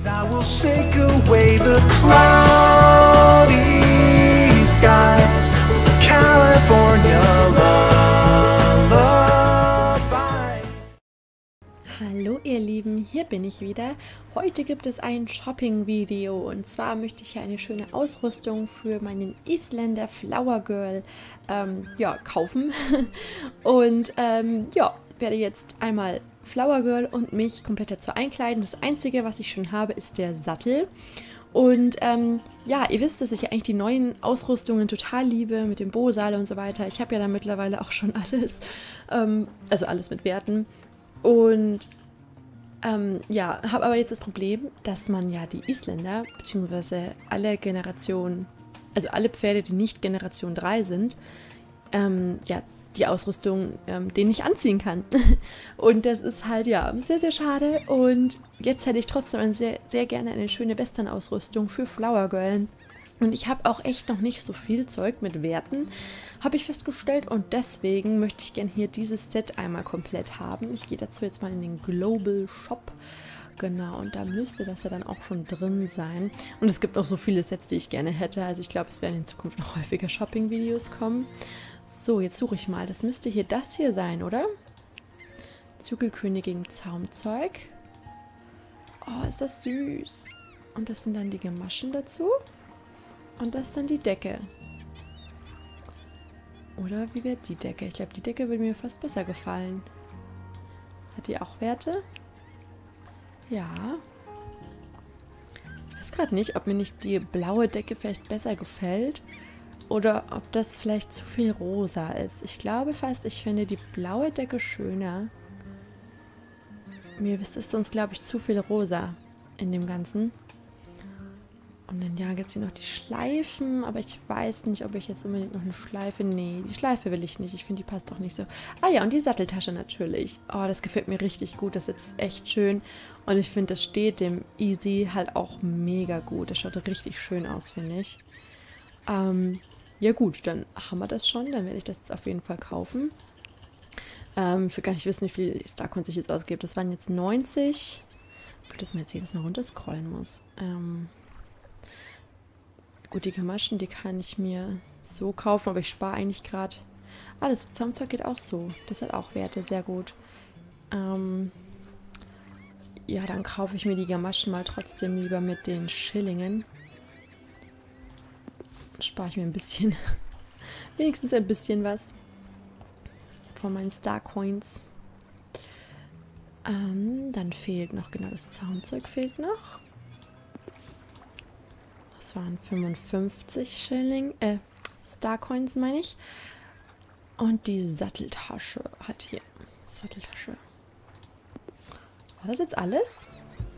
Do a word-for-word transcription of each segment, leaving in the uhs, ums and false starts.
I will shake away the cloudy skies with a California lullaby. Hallo ihr Lieben, hier bin ich wieder. Heute gibt es ein Shopping-Video und zwar möchte ich hier eine schöne Ausrüstung für meinen Isländer Flower Girl ähm, ja, kaufen. Und ähm, ja, werde jetzt einmal Flower Girl und mich komplett dazu einkleiden. Das Einzige, was ich schon habe, ist der Sattel. Und ähm, ja, ihr wisst, dass ich ja eigentlich die neuen Ausrüstungen total liebe, mit dem Bo-Seil und so weiter. Ich habe ja da mittlerweile auch schon alles, ähm, also alles mit Werten. Und ähm, ja, habe aber jetzt das Problem, dass man ja die Isländer, beziehungsweise alle Generationen, also alle Pferde, die nicht Generation drei sind, ähm, ja, die Ausrüstung ähm, den nicht anziehen kann. Und das ist halt, ja, sehr, sehr schade. Und jetzt hätte ich trotzdem sehr, sehr gerne eine schöne Western-Ausrüstung für Flower Girl. Und ich habe auch echt noch nicht so viel Zeug mit Werten, habe ich festgestellt. Und deswegen möchte ich gerne hier dieses Set einmal komplett haben. Ich gehe dazu jetzt mal in den Global Shop. Genau, und da müsste das ja dann auch schon drin sein. Und es gibt auch so viele Sets, die ich gerne hätte. Also ich glaube, es werden in Zukunft noch häufiger Shopping-Videos kommen. So, jetzt suche ich mal. Das müsste hier das hier sein, oder? Zügelkönigin Zaumzeug. Oh, ist das süß. Und das sind dann die Gamaschen dazu. Und das ist dann die Decke. Oder wie wird die Decke? Ich glaube, die Decke würde mir fast besser gefallen. Hat die auch Werte? Ja. Ich weiß gerade nicht, ob mir nicht die blaue Decke vielleicht besser gefällt. Oder ob das vielleicht zu viel rosa ist. Ich glaube fast, ich finde die blaue Decke schöner. Mir ist es sonst, glaube ich, zu viel rosa in dem Ganzen. Und dann ja, gibt es hier noch die Schleifen. Aber ich weiß nicht, ob ich jetzt unbedingt noch eine Schleife... Nee, die Schleife will ich nicht. Ich finde, die passt doch nicht so. Ah ja, und die Satteltasche natürlich. Oh, das gefällt mir richtig gut. Das ist echt schön. Und ich finde, das steht dem Easy halt auch mega gut. Das schaut richtig schön aus, finde ich. Ähm... Ja gut, dann haben wir das schon. Dann werde ich das jetzt auf jeden Fall kaufen. Ähm, ich will gar nicht wissen, wie viel Starcoins ich jetzt ausgebe. Das waren jetzt neunzig. Dass man jetzt jedes Mal runterscrollen muss. Ähm, gut, die Gamaschen, die kann ich mir so kaufen, aber ich spare eigentlich gerade. Ah, das Zaumzeug geht auch so. Das hat auch Werte, sehr gut. Ähm, ja, dann kaufe ich mir die Gamaschen mal trotzdem lieber mit den Schillingen. Spare ich mir ein bisschen, wenigstens ein bisschen was von meinen Starcoins. Ähm, dann fehlt noch, genau, das Zaumzeug fehlt noch. Das waren fünfundfünfzig Schilling, äh, Starcoins meine ich. Und die Satteltasche, halt hier, Satteltasche. War das jetzt alles?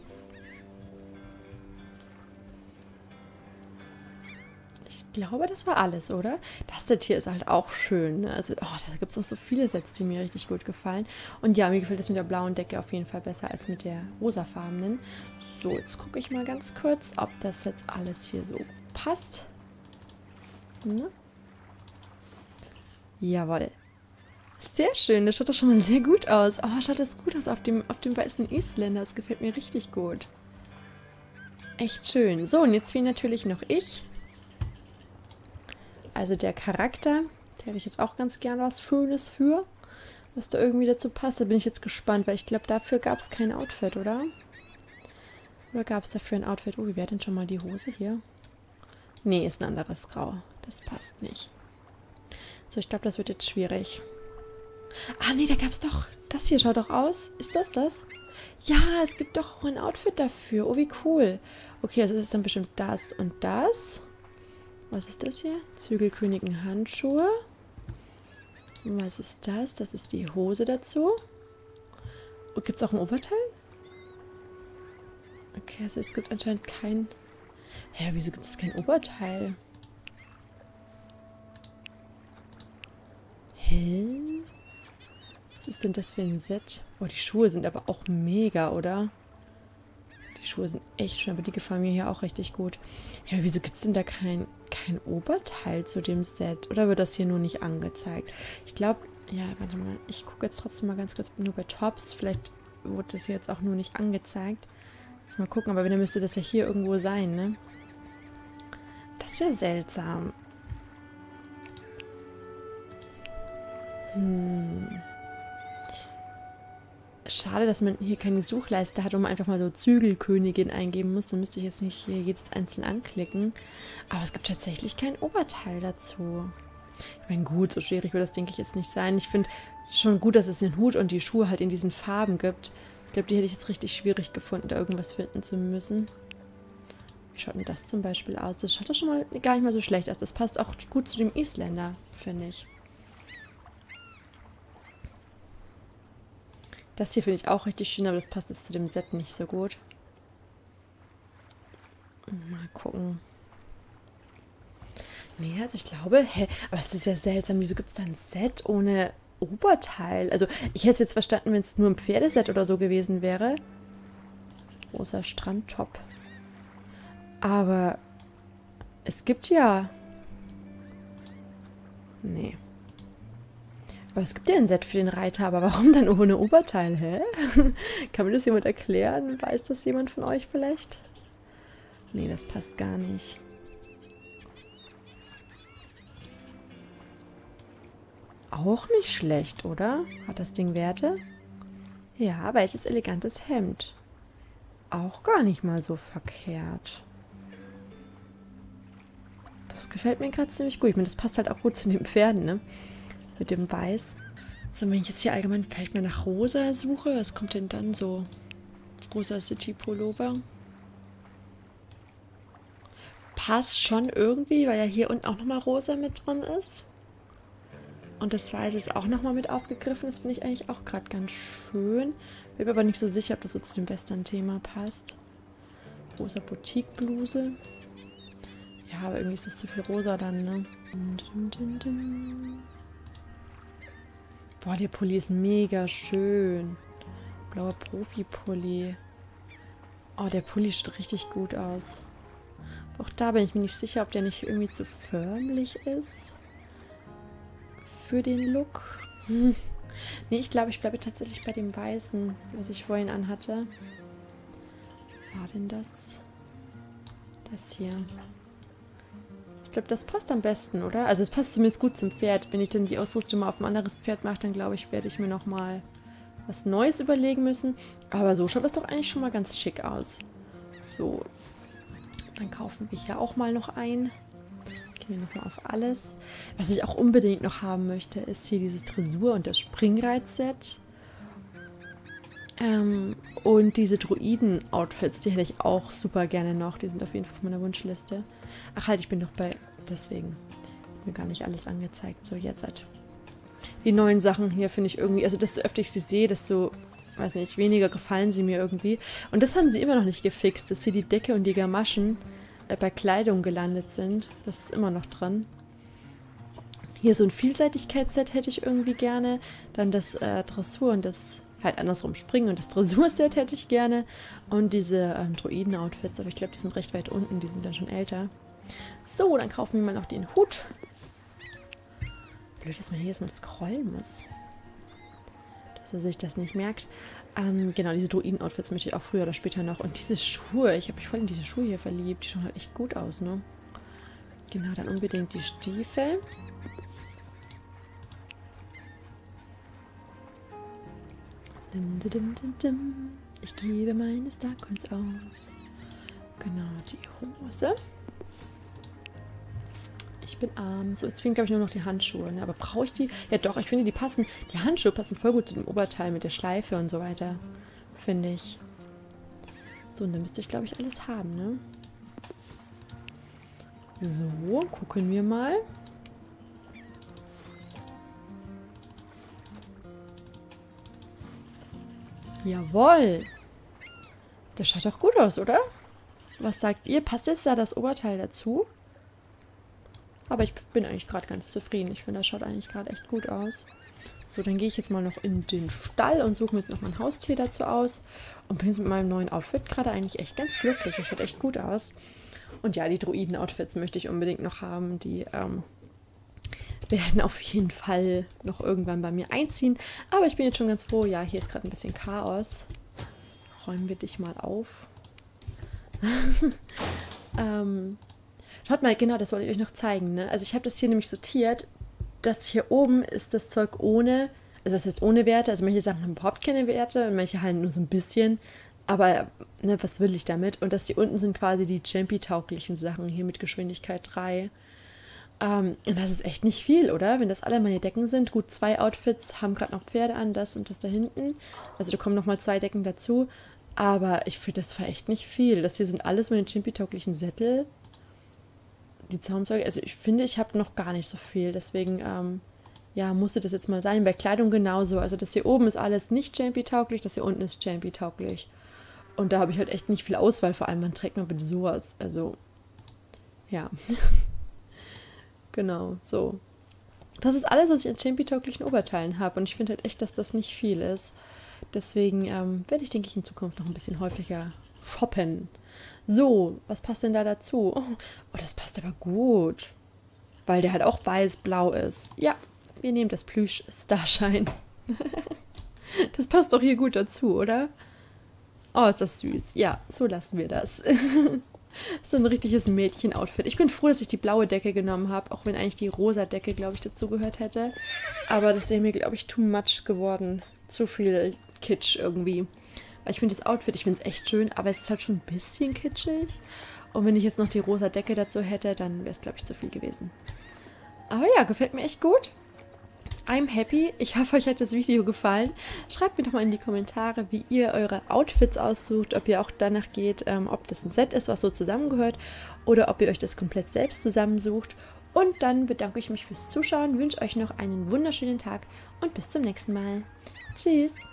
Ich glaube, das war alles, oder? Das Set hier ist halt auch schön. Ne? Also, oh, da gibt es noch so viele Sets, die mir richtig gut gefallen. Und ja, mir gefällt das mit der blauen Decke auf jeden Fall besser als mit der rosafarbenen. So, jetzt gucke ich mal ganz kurz, ob das jetzt alles hier so passt. Ne? Jawohl. Sehr schön, das schaut doch schon mal sehr gut aus. Oh, schaut das gut aus auf dem, auf dem weißen Isländer. Das gefällt mir richtig gut. Echt schön. So, und jetzt fehlt natürlich noch ich. Also der Charakter, da hätte ich jetzt auch ganz gern was Schönes für, was da irgendwie dazu passt. Da bin ich jetzt gespannt, weil ich glaube, dafür gab es kein Outfit, oder? Oder gab es dafür ein Outfit? Oh, wie wäre denn schon mal die Hose hier? Nee, ist ein anderes Grau. Das passt nicht. So, ich glaube, das wird jetzt schwierig. Ah, nee, da gab es doch... Das hier schaut doch aus. Ist das das? Ja, es gibt doch auch ein Outfit dafür. Oh, wie cool. Okay, also es ist dann bestimmt das und das. Was ist das hier? Zügelkönigin Handschuhe. Was ist das? Das ist die Hose dazu. Oh, gibt es auch ein Oberteil? Okay, also es gibt anscheinend kein... Hä, wieso gibt es kein Oberteil? Hä? Was ist denn das für ein Set? Oh, die Schuhe sind aber auch mega, oder? Die Schuhe sind echt schön, aber die gefallen mir hier auch richtig gut. Ja, wieso gibt es denn da kein, kein Oberteil zu dem Set? Oder wird das hier nur nicht angezeigt? Ich glaube, ja, warte mal. Ich gucke jetzt trotzdem mal ganz kurz nur bei Tops. Vielleicht wurde das hier jetzt auch nur nicht angezeigt. Jetzt mal gucken, aber dann müsste das ja hier irgendwo sein, ne? Das ist ja seltsam. Hm. Schade, dass man hier keine Suchleiste hat, wo man einfach mal so Zügelkönigin eingeben muss. Dann müsste ich jetzt nicht hier jedes einzeln anklicken. Aber es gibt tatsächlich kein Oberteil dazu. Ich meine, gut, so schwierig wird das, denke ich, jetzt nicht sein. Ich finde schon gut, dass es den Hut und die Schuhe halt in diesen Farben gibt. Ich glaube, die hätte ich jetzt richtig schwierig gefunden, da irgendwas finden zu müssen. Wie schaut denn das zum Beispiel aus? Das schaut doch schon mal gar nicht mal so schlecht aus. Das passt auch gut zu dem Isländer, finde ich. Das hier finde ich auch richtig schön, aber das passt jetzt zu dem Set nicht so gut. Mal gucken. Nee, also ich glaube, hä, aber es ist ja seltsam, wieso gibt es da ein Set ohne Oberteil? Also ich hätte es jetzt verstanden, wenn es nur ein Pferdeset oder so gewesen wäre. Rosa Strandtop. Aber es gibt ja... Nee. Aber es gibt ja ein Set für den Reiter, aber warum dann ohne Oberteil, hä? Kann mir das jemand erklären? Weiß das jemand von euch vielleicht? Nee, das passt gar nicht. Auch nicht schlecht, oder? Hat das Ding Werte? Ja, weißes, elegantes Hemd. Auch gar nicht mal so verkehrt. Das gefällt mir gerade ziemlich gut. Ich meine, das passt halt auch gut zu den Pferden, ne? Mit dem Weiß. So, wenn ich jetzt hier allgemein vielleicht mal nach Rosa suche, was kommt denn dann so? Rosa City Pullover. Passt schon irgendwie, weil ja hier unten auch nochmal Rosa mit drin ist. Und das Weiß ist auch nochmal mit aufgegriffen. Das finde ich eigentlich auch gerade ganz schön. Bin aber nicht so sicher, ob das so zu dem Western-Thema passt. Rosa Boutique-Bluse. Ja, aber irgendwie ist das zu viel rosa dann, ne? Boah, der Pulli ist mega schön. Blauer Profi-Pulli. Oh, der Pulli sieht richtig gut aus. Auch da bin ich mir nicht sicher, ob der nicht irgendwie zu förmlich ist. Für den Look. Hm. Nee, ich glaube, ich bleibe tatsächlich bei dem Weißen, was ich vorhin anhatte. War denn das? Das hier. Ich glaube, das passt am besten, oder? Also es passt zumindest gut zum Pferd. Wenn ich dann die Ausrüstung mal auf ein anderes Pferd mache, dann glaube ich, werde ich mir nochmal was Neues überlegen müssen. Aber so schaut das doch eigentlich schon mal ganz schick aus. So, dann kaufen wir hier auch mal noch ein. Gehen wir nochmal auf alles. Was ich auch unbedingt noch haben möchte, ist hier dieses Dressur- und das Springreitset. Ähm, und diese Druiden-Outfits, die hätte ich auch super gerne noch. Die sind auf jeden Fall auf meiner Wunschliste. Ach halt, ich bin doch bei... Deswegen mir gar nicht alles angezeigt. So, jetzt halt. Die neuen Sachen hier finde ich irgendwie... Also desto öfter ich sie sehe, desto... Weiß nicht, weniger gefallen sie mir irgendwie. Und das haben sie immer noch nicht gefixt, dass hier die Decke und die Gamaschen äh, bei Kleidung gelandet sind. Das ist immer noch dran. Hier so ein Vielseitigkeitsset hätte ich irgendwie gerne. Dann das äh, Dressur und das... halt andersrum Springen und das Dressurset hätte ich gerne. Und diese ähm, Druiden-Outfits, aber ich glaube, die sind recht weit unten, die sind dann schon älter. So, dann kaufen wir mal noch den Hut. Blöd, dass man hier jetzt mal scrollen muss. Dass er sich das nicht merkt. Ähm, genau, diese Druiden-Outfits möchte ich auch früher oder später noch. Und diese Schuhe, ich habe mich voll in diese Schuhe hier verliebt. Die schauen halt echt gut aus, ne? Genau, dann unbedingt die Stiefel. Dim, dim, dim, dim. Ich gebe meine Starcoins aus. Genau, die Hose. Ich bin arm. So, jetzt fehlen, glaube ich, nur noch die Handschuhe. Ne? Aber brauche ich die? Ja doch, ich finde, die passen. Die Handschuhe passen voll gut zu dem Oberteil mit der Schleife und so weiter. Finde ich. So, und dann müsste ich, glaube ich, alles haben, ne? So, gucken wir mal. Jawohl. Das schaut doch gut aus, oder? Was sagt ihr? Passt jetzt da das Oberteil dazu? Aber ich bin eigentlich gerade ganz zufrieden. Ich finde, das schaut eigentlich gerade echt gut aus. So, dann gehe ich jetzt mal noch in den Stall und suche mir jetzt noch mein Haustier dazu aus. Und bin jetzt mit meinem neuen Outfit gerade eigentlich echt ganz glücklich. Das schaut echt gut aus. Und ja, die Druiden-Outfits möchte ich unbedingt noch haben. Die ähm, werden auf jeden Fall noch irgendwann bei mir einziehen. Aber ich bin jetzt schon ganz froh. Ja, hier ist gerade ein bisschen Chaos. Räumen wir dich mal auf. ähm, schaut mal, genau, das wollte ich euch noch zeigen. Ne? Also ich habe das hier nämlich sortiert. Das hier oben ist das Zeug ohne, also das heißt ohne Werte. Also manche Sachen haben überhaupt keine Werte und manche halt nur so ein bisschen. Aber ne, was will ich damit? Und das hier unten sind quasi die Champi-tauglichen Sachen hier mit Geschwindigkeit drei. Ähm, und das ist echt nicht viel, oder? Wenn das alle meine Decken sind. Gut, zwei Outfits haben gerade noch Pferde an, das und das da hinten. Also da kommen nochmal zwei Decken dazu. Aber ich finde, das war echt nicht viel. Das hier sind alles meine Champi-tauglichen Sättel. Die Zaumzeuge, also ich finde, ich habe noch gar nicht so viel. Deswegen, ähm, ja, musste das jetzt mal sein. Bei Kleidung genauso. Also das hier oben ist alles nicht Champi-tauglich, das hier unten ist Champi-tauglich. Und da habe ich halt echt nicht viel Auswahl. Vor allem, man trägt noch bitte sowas. Also, ja. Genau, so. Das ist alles, was ich an Champi-tauglichen Oberteilen habe. Und ich finde halt echt, dass das nicht viel ist. Deswegen ähm, werde ich, denke ich, in Zukunft noch ein bisschen häufiger shoppen. So, was passt denn da dazu? Oh, oh, das passt aber gut. Weil der halt auch weiß-blau ist. Ja, wir nehmen das Plüsch-Starshine. Das passt doch hier gut dazu, oder? Oh, ist das süß. Ja, so lassen wir das. So ein richtiges Mädchen-Outfit. Ich bin froh, dass ich die blaue Decke genommen habe, auch wenn eigentlich die rosa Decke, glaube ich, dazugehört hätte. Aber das wäre mir, glaube ich, too much geworden. Zu viel Kitsch irgendwie. Weil ich finde das Outfit, ich finde es echt schön, aber es ist halt schon ein bisschen kitschig. Und wenn ich jetzt noch die rosa Decke dazu hätte, dann wäre es, glaube ich, zu viel gewesen. Aber ja, gefällt mir echt gut. I'm happy. Ich hoffe, euch hat das Video gefallen. Schreibt mir doch mal in die Kommentare, wie ihr eure Outfits aussucht, ob ihr auch danach geht, ähm, ob das ein Set ist, was so zusammengehört, oder ob ihr euch das komplett selbst zusammensucht. Und dann bedanke ich mich fürs Zuschauen, wünsche euch noch einen wunderschönen Tag und bis zum nächsten Mal. Tschüss!